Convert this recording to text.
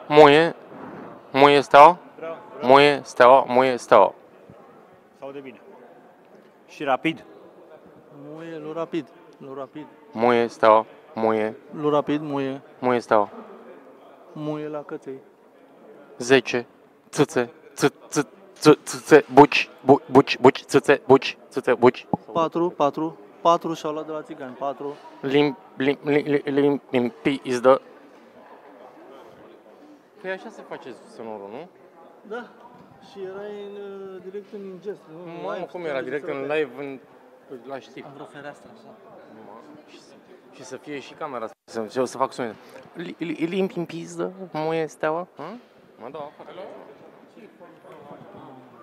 Muie. Muie steaua. Muie steaua. Muie steaua. Sau de bine. Și rapid. Muie, lu rapid. Lu rapid. Muie steaua. Muie. Lu rapid, muie. Muie steaua. Muie la căței. 10. Țâțe. Țâțe. Buci. Buci. Țâțe. Buci. Țâțe. Buci. 4 și-au luat de la țigani. 4. Limpi izdă. Păi așa se face sonorul, nu? Da. Și erai direct în ingest. Mamă, cum era? Direct în live la știri. Am vreo fereastră așa. Și să fie și camera să fac sunet. Limpi în pizdă, muie steaua. Mă dau afară.